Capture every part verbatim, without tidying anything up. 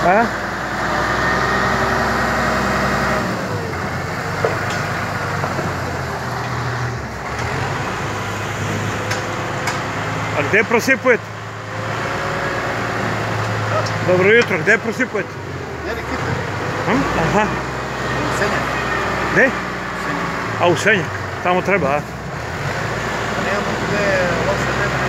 A? A gdje prosipujete? Dobro jutro, gdje prosipujete? Hm? Aha. Senjak. Gdje? A u Senjak, tamo treba, a? Nemamo gdje loše vremena.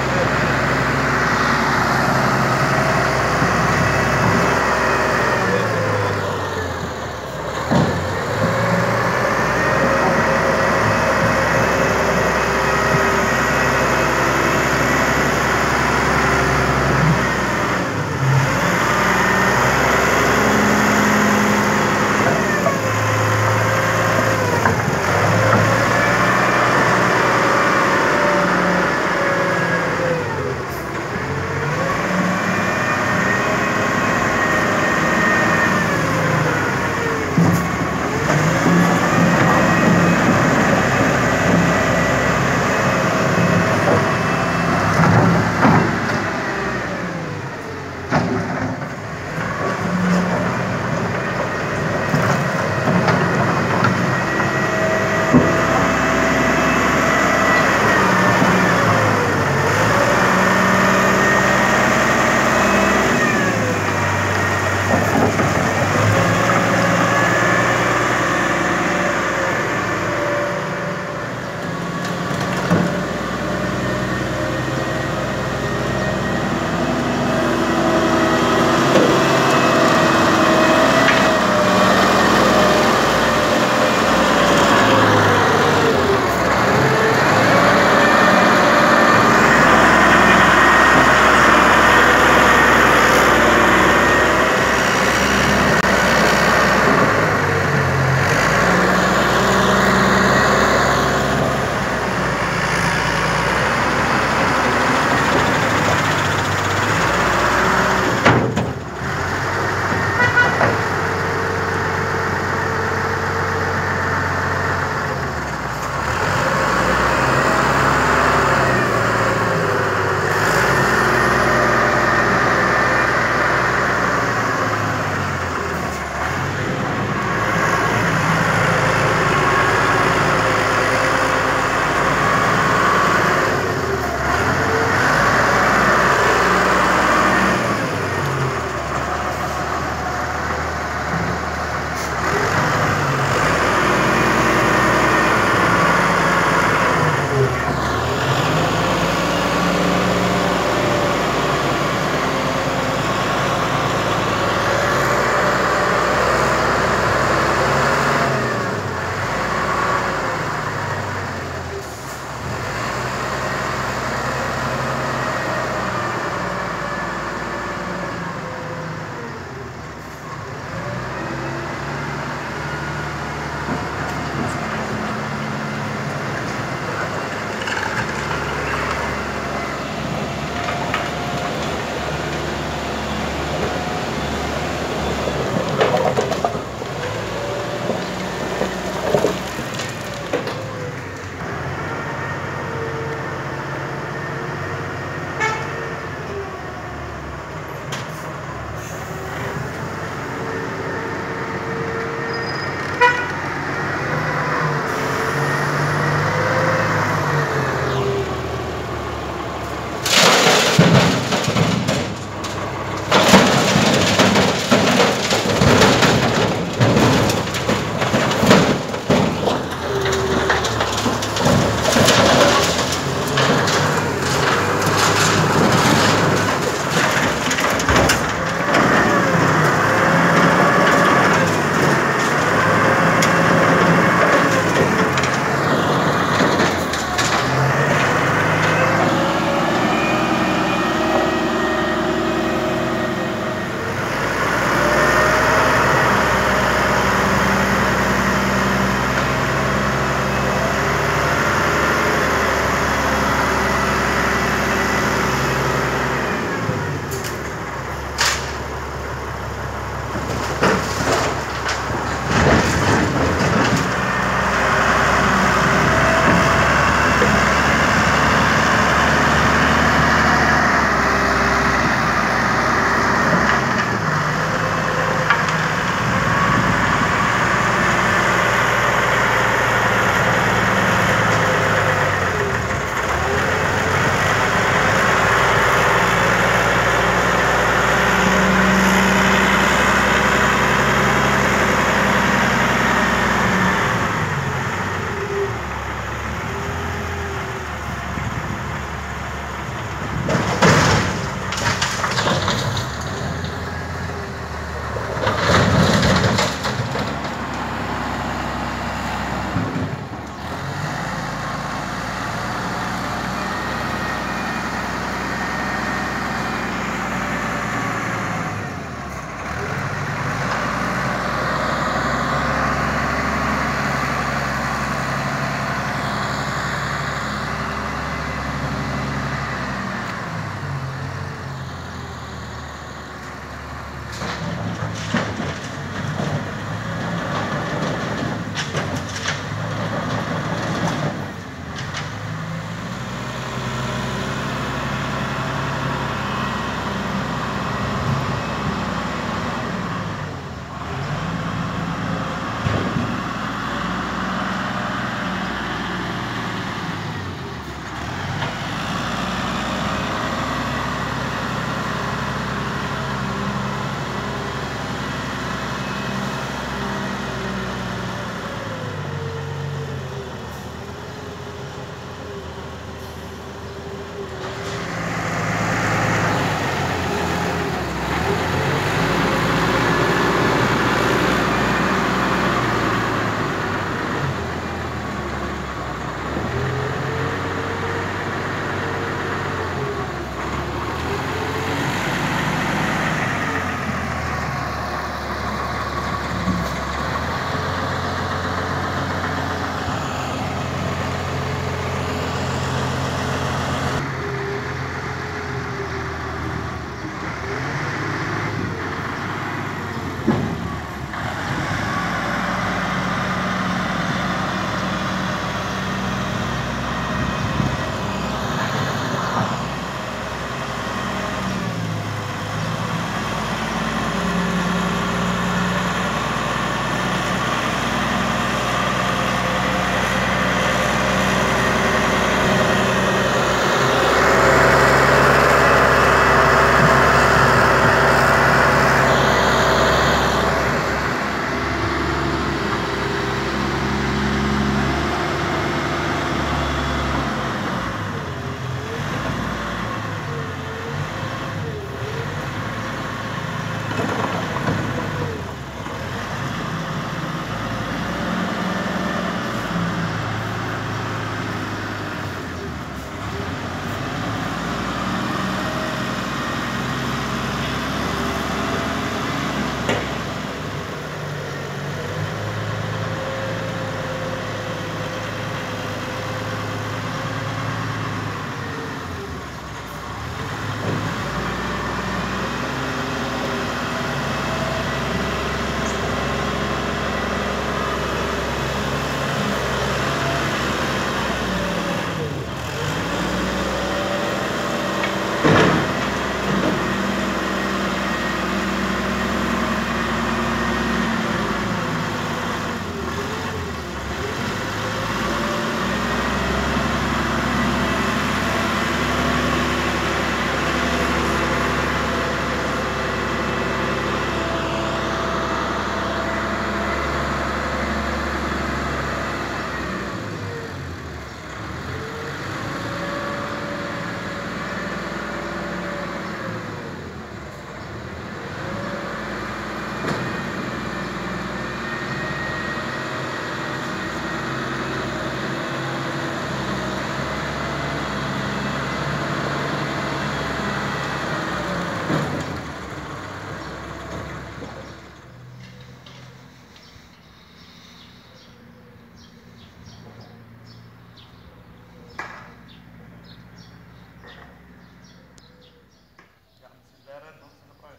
Ja mislim da je redno se napraviti.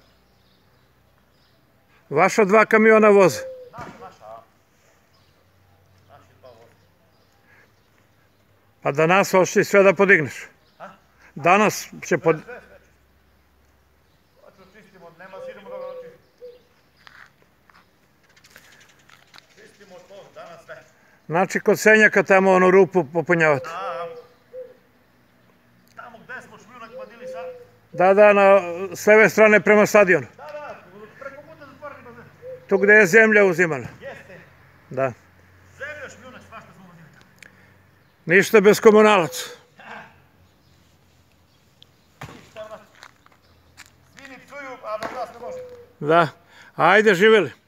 Vaša dva kamiona voze. Naša, naša, a? Naši dva voze. Pa danas hoćeš sve da podigneš. A? Danas će pod... Sve, sve, sve. Hoću čistimo, nema si idemo dobro čistimo. Čistimo to, danas sve. Znači kod Senjaka tamo onu rupu popunjavati. A, tamo gde smo šljunak vadili sad? Da, da, na s leve strane prema stadionu. Da, da, preko puta zatvorili bazen. Tu gde je zemlja uzimana. Jeste. Da. Zemlja, šljunak, svašta smo vadili. Ništa bez komunalaca. Ništa nas. Svi ni psuju, a da nas ne može. Da. Ajde, živjeli.